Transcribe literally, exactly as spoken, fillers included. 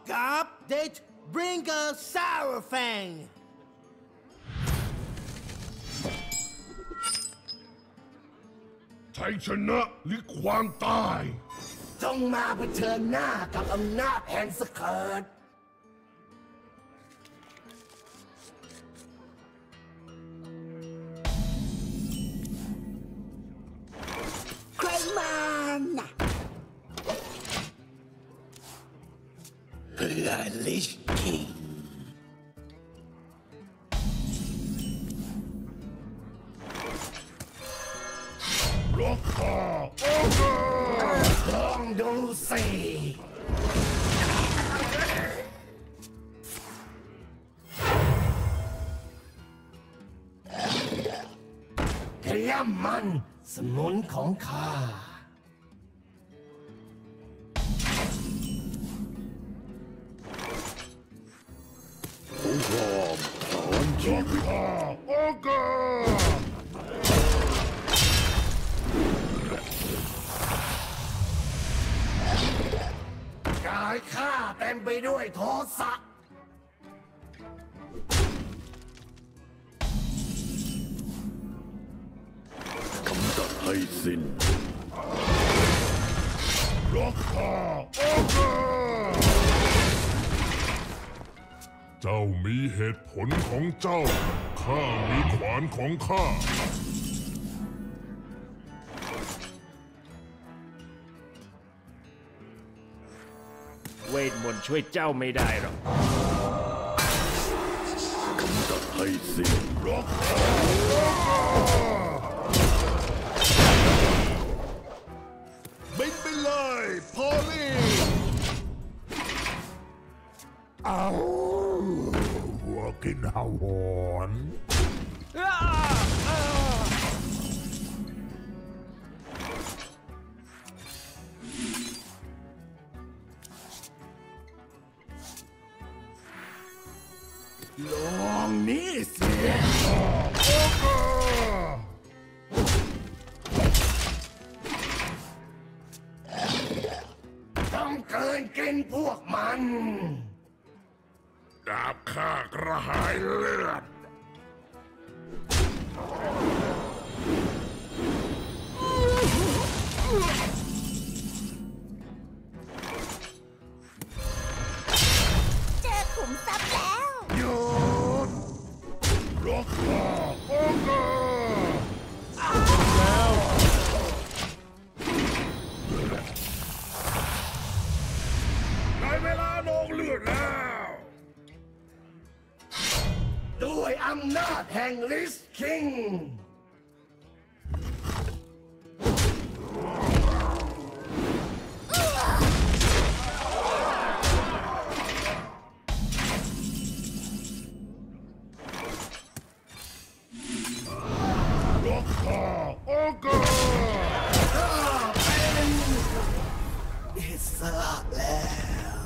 Walk up, they bring a Saurfang. ชัยชนะหรือความตายจงมาเผชิญหน้ากับอำนาจแห่งสเคิร์ตใครมาน่ะเพื่อลิชคิงล็อกคอโอ้โหลองดูสิเทียมมันสมุนของข้าผู้พร้อมถอนชีวิตโอ้โหกายข้าเต็มไปด้วยโทสะกำจัดให้สิ้นล็อกคอโอ้โหเจ้ามีเหตุผลของเจ้าข้ามีขวานของข้าเวทมนต์ช่วยเจ้าไม่ได้หรอกกำจัดให้สิ้นล็อกคอบินไปเลยพอลลี่เอาหัวกินหอนลองนี่เสียต้องเกินกินพวกมันดาบข้ากระหายเลือดเจอขุมทรัพย์แล้วหยุดล็อกคอโอ้โหแล้วได้เวลาลงเลือดแล้วด้วยอำนาจแห่งลิสคิงล็อกคอโอ้โหข้าเป็นอิสระแล้ว